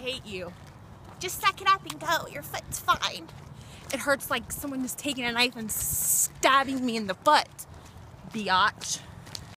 hate you. Just suck it up and go. Your foot's fine. It hurts like someone is taking a knife and stabbing me in the foot. Biatch.